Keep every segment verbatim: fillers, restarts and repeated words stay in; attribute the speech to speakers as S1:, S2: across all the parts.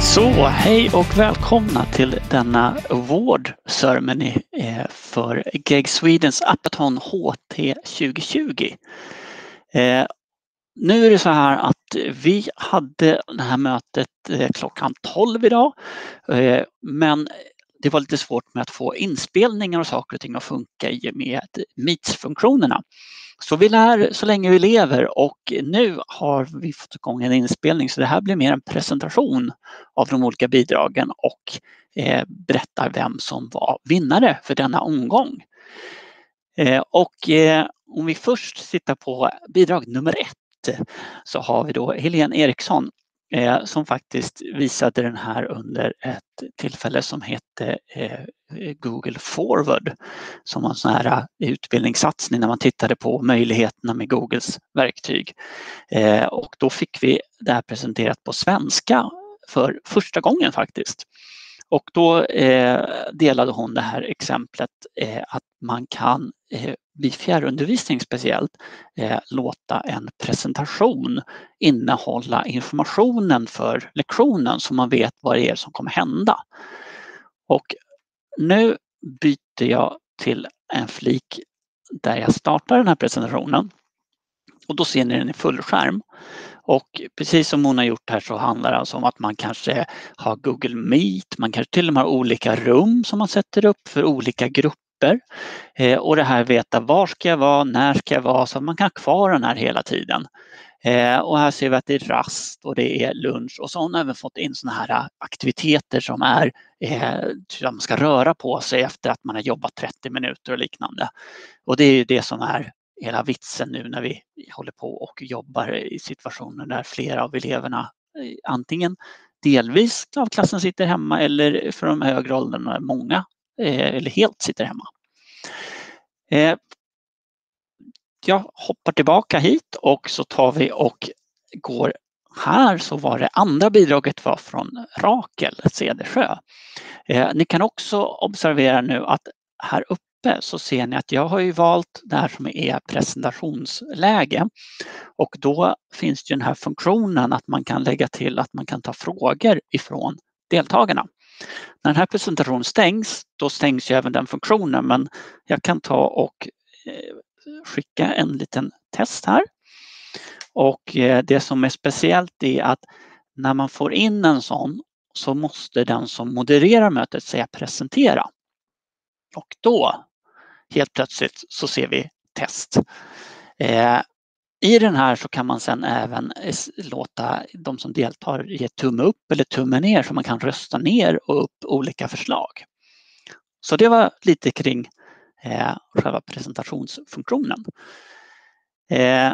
S1: Så, hej och välkomna till denna award ceremony för G E G Swedens Appathon H T tjugo tjugo. Eh, nu är det så här att vi hade det här mötet eh, klockan tolv idag, eh, men det var lite svårt med att få inspelningar och saker och ting att funka i med Meets-funktionerna. Så vi lär så länge vi lever, och nu har vi fått igång en inspelning, så det här blir mer en presentation av de olika bidragen och eh, berättar vem som var vinnare för denna omgång. Eh, och eh, om vi först tittar på bidrag nummer ett, så har vi då Helene Eriksson eh, som faktiskt visade den här under ett tillfälle som hette eh, Google Forward, som var en sån här utbildningssatsning när man tittade på möjligheterna med Googles verktyg. Eh, och då fick vi det här presenterat på svenska för första gången faktiskt. Och då eh, delade hon det här exemplet eh, att man kan eh, vid fjärrundervisning speciellt eh, låta en presentation innehålla informationen för lektionen, så man vet vad det är som kommer hända. Och nu byter jag till en flik där jag startar den här presentationen, och då ser ni den i fullskärm. Och precis som hon har gjort här så handlar det alltså om att man kanske har Google Meet, man kanske till och med har olika rum som man sätter upp för olika grupper. Eh, och det här veta var ska jag vara, när ska jag vara, så att man kan ha kvar den här hela tiden. Eh, och här ser vi att det är rast och det är lunch, och så har hon även fått in såna här aktiviteter som är eh, att man ska röra på sig efter att man har jobbat trettio minuter och liknande. Och det är ju det som är hela vitsen nu när vi håller på och jobbar i situationer där flera av eleverna antingen delvis av klassen sitter hemma, eller för de högre åldrarna många eller helt sitter hemma. Jag hoppar tillbaka hit och så tar vi och går här, så var det andra bidraget var från Rakel Cedersjö. Ni kan också observera nu att här uppe så ser ni att jag har ju valt det här som är presentationsläge, och då finns det den här funktionen att man kan lägga till att man kan ta frågor ifrån deltagarna. När den här presentationen stängs, då stängs ju även den funktionen, men jag kan ta och skicka en liten test här. Och det som är speciellt är att när man får in en sån, så måste den som modererar mötet säga presentera. Och då helt plötsligt så ser vi test. Eh, I den här så kan man sedan även låta de som deltar ge tumme upp eller tumme ner, så man kan rösta ner och upp olika förslag. Så det var lite kring eh, själva presentationsfunktionen. Eh,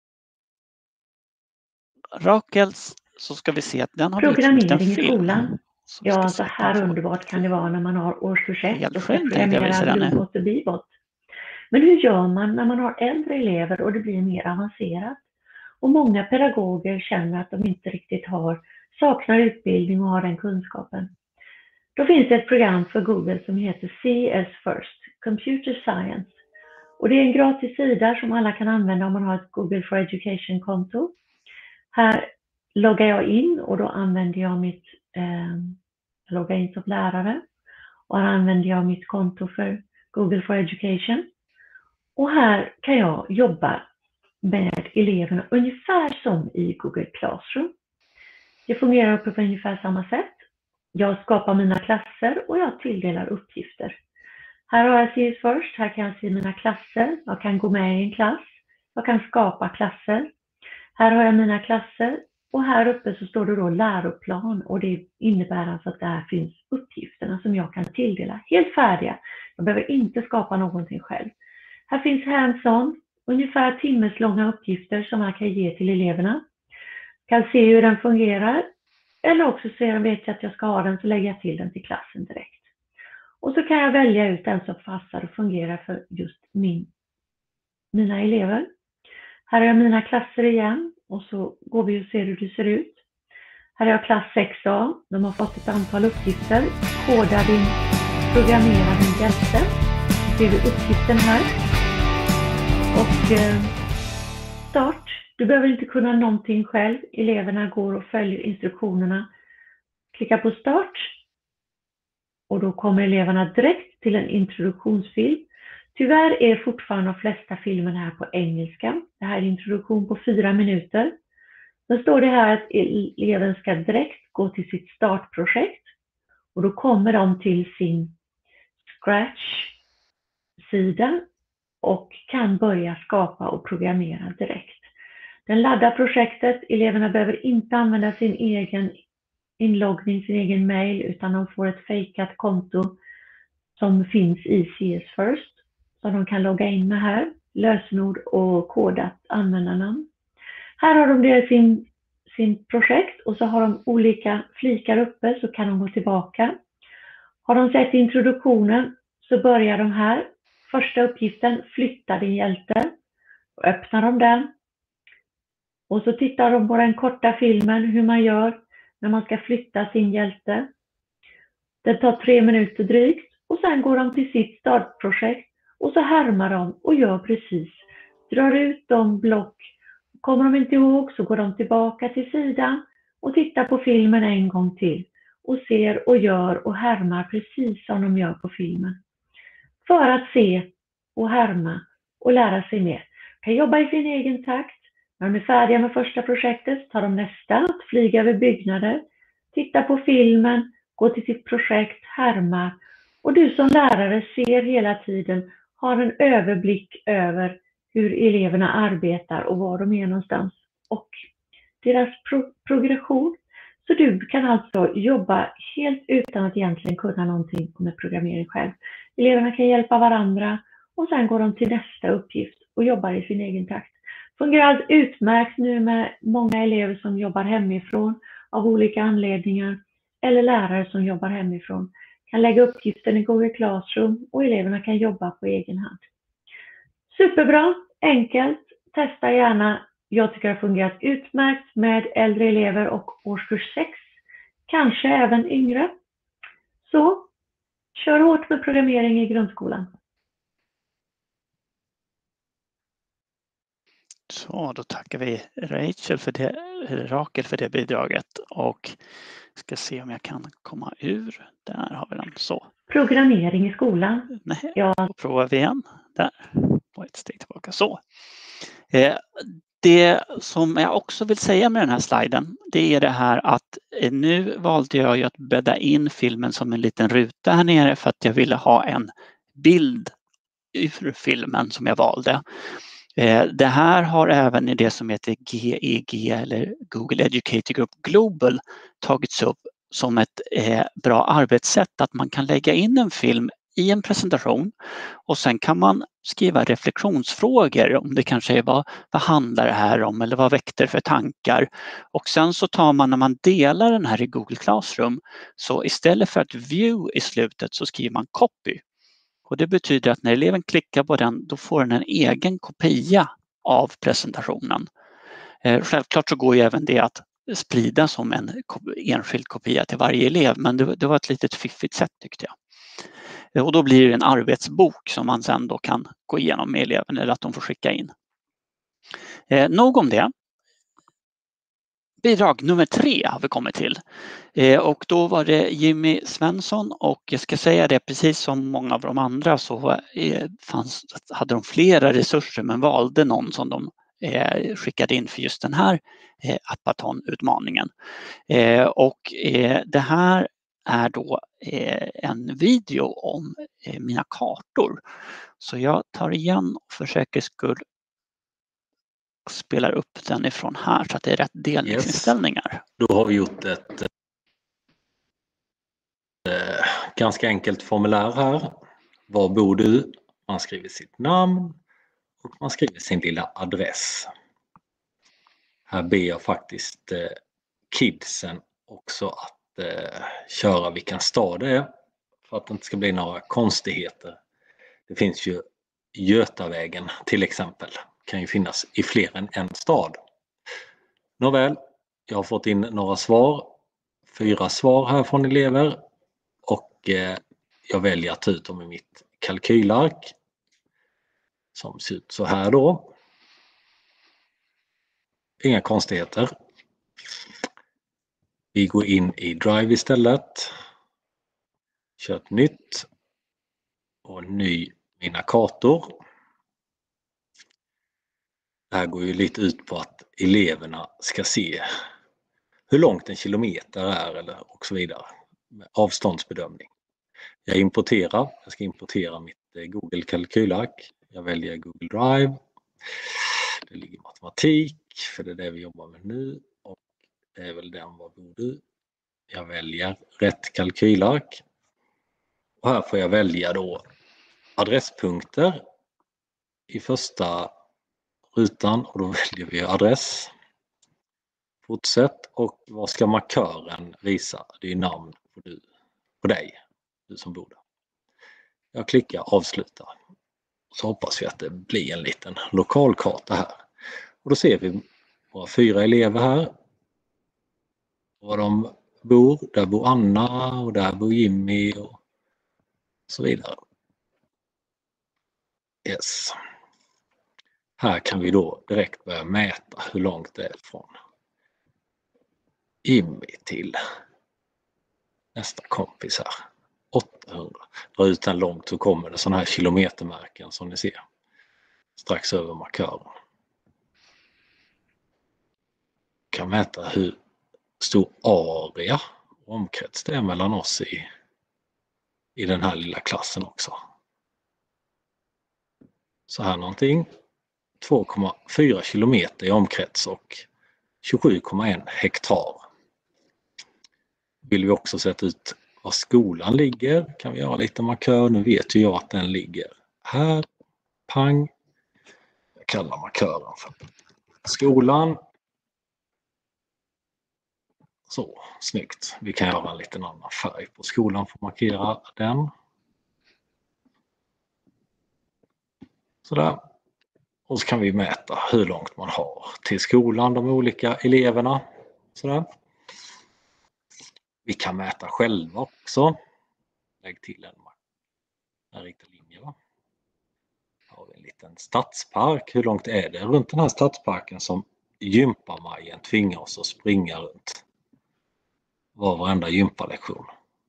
S1: Rakels, så ska vi se att den har
S2: programmering i skolan. Ja, så här underbart kan det vara när man har årskurs ett och ska programmera Bluebot och Bebot. Men hur gör man när man har äldre elever och det blir mer avancerat? Och många pedagoger känner att de inte riktigt har, saknar utbildning och har den kunskapen. Då finns det ett program för Google som heter C S First, Computer Science. Och det är en gratis sida som alla kan använda om man har ett Google for Education-konto. Här loggar jag in och då använder jag mitt eh, loggar in som lärare. Och här använder jag mitt konto för Google for Education. Och här kan jag jobba med eleverna ungefär som i Google Classroom. Det fungerar uppe på ungefär samma sätt. Jag skapar mina klasser och jag tilldelar uppgifter. Här har jag C S First, här kan jag se mina klasser. Jag kan gå med i en klass. Jag kan skapa klasser. Här har jag mina klasser. Och här uppe så står det då läroplan, och det innebär alltså att där finns uppgifterna som jag kan tilldela. Helt färdiga. Jag behöver inte skapa någonting själv. Här finns hands-on, ungefär timmeslånga uppgifter som man kan ge till eleverna. Jag kan se hur den fungerar, eller också så vet jag att jag ska ha den, så lägger jag till den till klassen direkt. Och så kan jag välja ut den som passar och fungerar för just min, mina elever. Här har jag mina klasser igen. Och så går vi och ser hur det ser ut. Här har jag klass sex A. De har fått ett antal uppgifter. Koda din, programmera din hjälte. Så ser vi uppgiften här. Och eh, start. Du behöver inte kunna någonting själv. Eleverna går och följer instruktionerna. klicka på start. Och då kommer eleverna direkt till en introduktionsfilm. Tyvärr är fortfarande de flesta filmerna här på engelska. Det här är introduktion på fyra minuter. Då står det här att eleven ska direkt gå till sitt startprojekt. Och då kommer de till sin Scratch-sida och kan börja skapa och programmera direkt. Den laddar projektet. Eleverna behöver inte använda sin egen inloggning, sin egen mail, utan de får ett fejkat konto som finns i C S First. Så de kan logga in med här. Lösenord och kodat användarnamn. Här har de det sin, sin projekt och så har de olika flikar uppe så kan de gå tillbaka. Har de sett introduktionen så börjar de här. Första uppgiften, flytta din hjälte. Och öppnar de den. Och så tittar de på den korta filmen hur man gör när man ska flytta sin hjälte. Det tar tre minuter drygt och sen går de till sitt startprojekt och så härmar de och gör precis. Drar ut de block. Kommer de inte ihåg så går de tillbaka till sidan och tittar på filmen en gång till. Och ser och gör och härmar precis som de gör på filmen. För att se och härma och lära sig mer. Kan jobba i sin egen takt. När de är färdiga med första projektet tar de nästa, att flyga över byggnader, titta på filmen, gå till sitt projekt, härma. Och du som lärare ser hela tiden, har en överblick över hur eleverna arbetar och var de är någonstans. Och deras pro- progression. Så du kan alltså jobba helt utan att egentligen kunna någonting med programmering själv. Eleverna kan hjälpa varandra och sen går de till nästa uppgift och jobbar i sin egen takt. Fungerar allt utmärkt nu med många elever som jobbar hemifrån av olika anledningar eller lärare som jobbar hemifrån. Kan lägga uppgiften i Google Classroom och eleverna kan jobba på egen hand. Superbra, enkelt, testa gärna. Jag tycker det har fungerat utmärkt med äldre elever och årskurs sex, kanske även yngre. Så, kör hårt med programmering i grundskolan.
S1: Så, då tackar vi Rachel för det, Rakel för det bidraget och ska se om jag kan komma ur. Där har vi den. Så.
S2: Programmering i skolan.
S1: Nej,
S2: ja.
S1: Då provar vi igen. Där. Och ett steg tillbaka. Så. Eh, det som jag också vill säga med den här sliden, det är det här att eh, nu valde jag ju att bädda in filmen som en liten ruta här nere för att jag ville ha en bild ur filmen som jag valde. Det här har även i det som heter G E G eller Google Educator Group Global tagits upp som ett bra arbetssätt att man kan lägga in en film i en presentation och sen kan man skriva reflektionsfrågor om det kanske är vad, vad handlar det här om eller vad väckte det för tankar. Och sen så tar man när man delar den här i Google Classroom så istället för att view i slutet så skriver man copy. Och det betyder att när eleven klickar på den då får den en egen kopia av presentationen. Eh, självklart så går ju även det att sprida som en enskild kopia till varje elev men det, det var ett litet fiffigt sätt tyckte jag. Eh, och då blir det en arbetsbok som man sen då kan gå igenom med eleven eller att de får skicka in. Eh, nog om det. Bidrag nummer tre har vi kommit till eh, och då var det Jimmy Svensson och jag ska säga det precis som många av de andra så eh, fanns, hade de flera resurser men valde någon som de eh, skickade in för just den här eh, Appathon-utmaningen. Eh, och eh, det här är då eh, en video om eh, mina kartor. Så jag tar igen för säkerhets skull spelar upp den ifrån här så att det är rätt delningsinställningar.
S3: Yes. Då har vi gjort ett eh, ganska enkelt formulär här. Var bor du? Man skriver sitt namn och man skriver sin lilla adress. Här ber jag faktiskt eh, kidsen också att eh, köra vilken stad det är för att det inte ska bli några konstigheter. Det finns ju Götavägen till exempel. Kan ju finnas i fler än en stad. Nåväl, jag har fått in några svar. Fyra svar här från elever. Och eh, jag väljer att ta ut dem i mitt kalkylark. Som ser ut så här då. Inga konstigheter. Vi går in i Drive istället. Kör ett nytt. Och ny mina kartor. Det här går ju lite ut på att eleverna ska se hur långt en kilometer är eller och så vidare. Avståndsbedömning. Jag importerar. Jag ska importera mitt Google kalkylark. Jag väljer Google Drive. Det ligger matematik, för det är det vi jobbar med nu. Och det är väl den, vad bor du? Jag väljer rätt kalkylark. Och här får jag välja då adresspunkter i första rutan. Och då väljer vi adress. Fortsätt. Och vad ska markören visa? Det är namn på, du, på dig, du som bor där. Jag klickar avsluta. Så hoppas vi att det blir en liten lokalkarta här. Och då ser vi våra fyra elever här. Var de bor. Där bor Anna och där bor Jimmy och så vidare. Yes. Här kan vi då direkt börja mäta hur långt det är från Jimmy till nästa kompis här. åttahundra. Dra ut den långt så kommer det sådana här kilometermärken som ni ser. Strax över markören. Kan mäta hur stor area och omkrets det är mellan oss i, i den här lilla klassen också. Så här någonting. två komma fyra kilometer i omkrets och tjugosju komma ett hektar. Vill vi också sätta ut var skolan ligger, kan vi göra lite markör. Nu vet ju jag att den ligger här. Pang. Jag kallar markören för skolan. Så, snyggt. Vi kan göra en liten annan färg på skolan för att markera den. Sådär. Och så kan vi mäta hur långt man har till skolan, de olika eleverna. Sådär. Vi kan mäta själva också. Lägg till en, en riktig linje. Va? Har vi en liten stadspark. Hur långt är det runt den här stadsparken som gympamajen tvingar oss att springa runt? Var varenda gympalektion.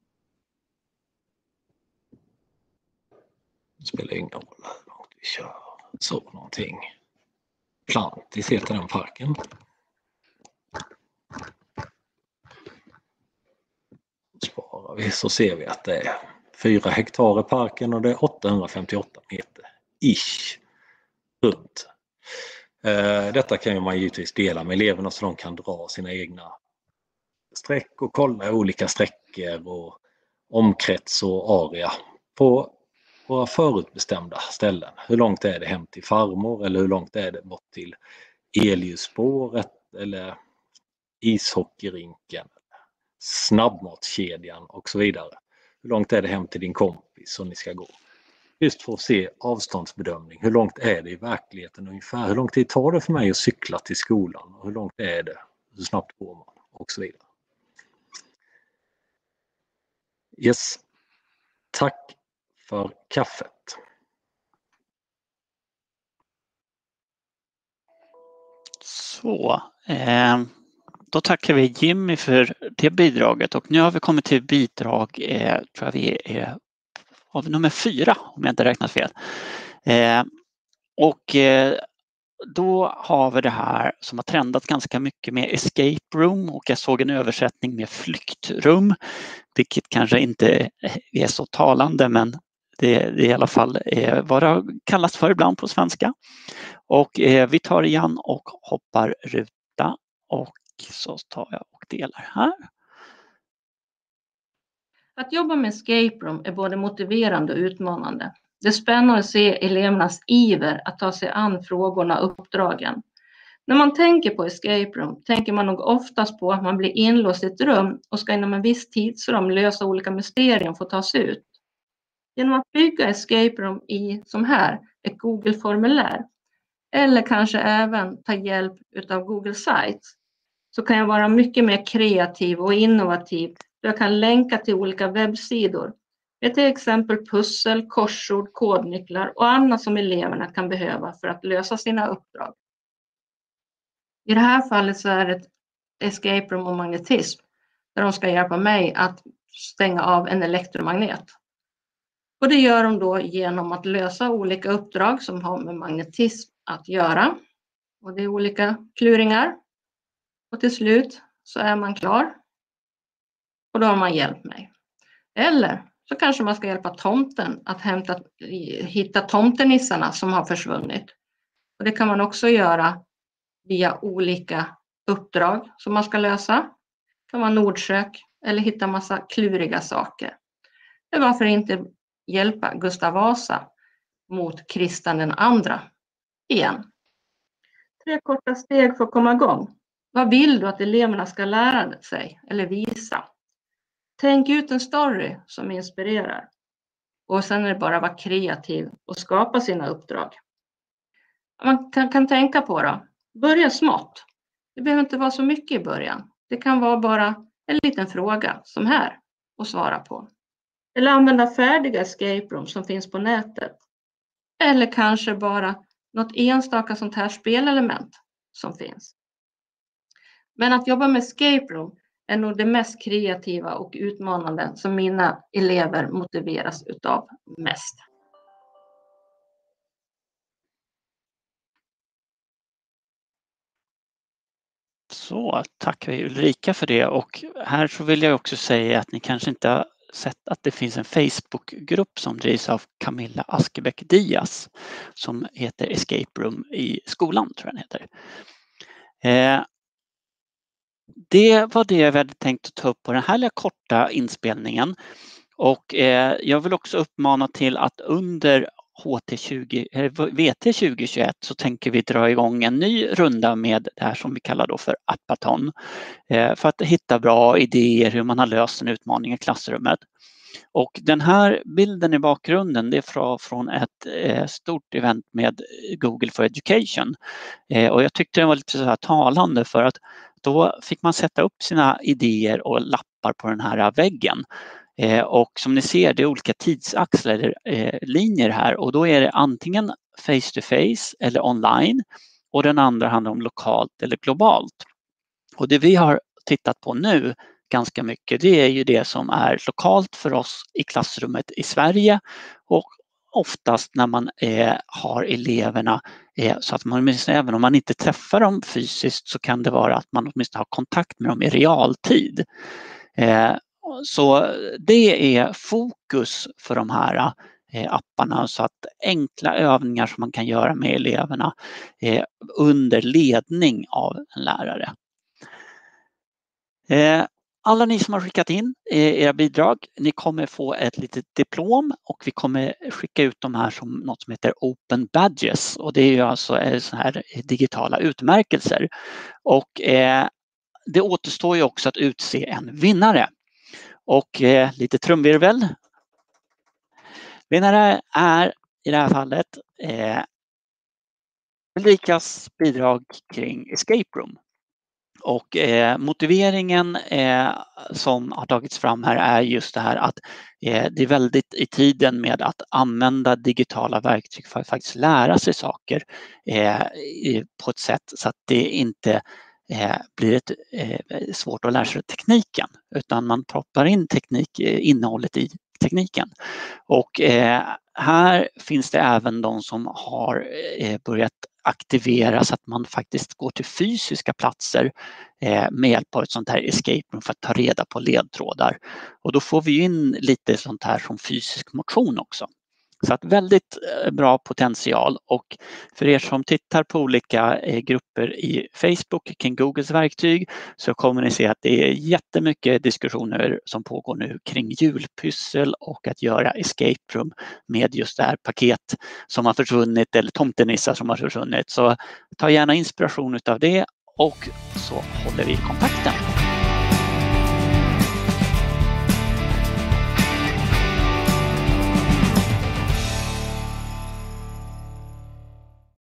S3: Det spelar ingen roll hur långt vi kör. Så någonting. Plantis heter den parken. Sparar vi så ser vi att det är fyra hektar i parken och det är åttahundrafemtioåtta meter ish runt. Eh, detta kan ju man givetvis dela med eleverna så de kan dra sina egna streck och kolla olika sträckor och omkrets och area på våra förutbestämda ställen. Hur långt är det hem till farmor eller hur långt är det bort till elljusspåret eller ishockeyrinken, snabbmatskedjan och så vidare. Hur långt är det hem till din kompis som ni ska gå? Just för att se avståndsbedömning. Hur långt är det i verkligheten ungefär? Hur lång tid tar det för mig att cykla till skolan? Och hur långt är det? Hur snabbt går man? Och så vidare. Yes. Tack för kaffet.
S1: Så, eh, då tackar vi Jimmy för det bidraget och nu har vi kommit till bidrag, eh, tror jag vi är av nummer fyra om jag inte räknat fel. Eh, och eh, då har vi det här som har trendat ganska mycket med escape room och jag såg en översättning med flyktrum, vilket kanske inte är så talande men det, det är i alla fall eh, vad det kallas för ibland på svenska. Och eh, vi tar igen och hoppar ruta och så tar jag och delar här.
S4: Att jobba med escape room är både motiverande och utmanande. Det är spännande att se elevernas iver att ta sig an frågorna och uppdragen. När man tänker på escape room tänker man nog oftast på att man blir inlåst i ett rum och ska inom en viss tidsram lösa olika mysterier för att ta sig ut. Genom att bygga escape room i, som här, ett Google-formulär eller kanske även ta hjälp av Google Sites så kan jag vara mycket mer kreativ och innovativ. Jag kan länka till olika webbsidor med till exempel pussel, korsord, kodnycklar och annat som eleverna kan behöva för att lösa sina uppdrag. I det här fallet så är det ett escape room om magnetism för de ska hjälpa mig att stänga av en elektromagnet. Och det gör de då genom att lösa olika uppdrag som har med magnetism att göra. Och det är olika kluringar. Och till slut så är man klar. Och då har man hjälpt mig. Eller så kanske man ska hjälpa tomten att hämta, hitta tomtenissarna som har försvunnit. Och det kan man också göra via olika uppdrag som man ska lösa. Det kan vara nordsök eller hitta massa kluriga saker. Men varför inte hjälpa Gustav Vasa mot Kristian den andra igen? Tre korta steg för att komma igång. Vad vill du att eleverna ska lära sig eller visa? Tänk ut en story som inspirerar. Och sen är det bara att vara kreativ och skapa sina uppdrag. Man kan, kan tänka på då. Börja smått. Det behöver inte vara så mycket i början. Det kan vara bara en liten fråga som här och svara på. Eller använda färdiga escape room som finns på nätet. Eller kanske bara något enstaka sånt här spelelement som finns. Men att jobba med escape room är nog det mest kreativa och utmanande som mina elever motiveras utav mest.
S1: Så, tackar vi Ulrika för det, och här så vill jag också säga att ni kanske inte har sett att det finns en Facebookgrupp som drivs av Camilla Askebäck Diaz som heter Escape Room i skolan, tror jag den heter. Eh, det var det vi hade tänkt att ta upp på den här lilla korta inspelningen, och eh, jag vill också uppmana till att under H T tjugo, V T tjugo tjugoett så tänker vi dra igång en ny runda med det här som vi kallar då för Appathon, för att hitta bra idéer hur man har löst en utmaning i klassrummet. Och den här bilden i bakgrunden, det är från ett stort event med Google for Education, och jag tyckte den var lite så här talande, för att då fick man sätta upp sina idéer och lappar på den här väggen. Eh, och som ni ser, det är olika tidsaxlar eller eh, linjer här, och då är det antingen face to face eller online, och den andra handlar om lokalt eller globalt. Och det vi har tittat på nu ganska mycket, det är ju det som är lokalt för oss i klassrummet i Sverige, och oftast när man eh, har eleverna eh, så att man, även om man inte träffar dem fysiskt, så kan det vara att man åtminstone har kontakt med dem i realtid. Eh, Så det är fokus för de här apparna, så att enkla övningar som man kan göra med eleverna under ledning av en lärare. Alla ni som har skickat in era bidrag, ni kommer få ett litet diplom, och vi kommer skicka ut de här som något som heter Open Badges, och det är ju alltså så här digitala utmärkelser. Och det återstår ju också att utse en vinnare. Och eh, lite trumvirvel. Vinnare är i det här fallet eh, Ulrikas bidrag kring Escape Room. Och eh, motiveringen eh, som har tagits fram här är just det här att eh, det är väldigt i tiden med att använda digitala verktyg för att faktiskt lära sig saker eh, på ett sätt så att det inte Eh, blir det eh, svårt att lära sig tekniken, utan man proppar in teknik, eh, innehållet i tekniken. Och eh, här finns det även de som har eh, börjat aktivera så att man faktiskt går till fysiska platser eh, med hjälp av ett sånt här escape room för att ta reda på ledtrådar. Och då får vi in lite sånt här som fysisk motion också. Så att väldigt bra potential, och för er som tittar på olika grupper i Facebook kring Googles verktyg så kommer ni se att det är jättemycket diskussioner som pågår nu kring julpyssel och att göra escape room med just det här paket som har försvunnit eller tomtenissar som har försvunnit. Så ta gärna inspiration av det, och så håller vi kontakten.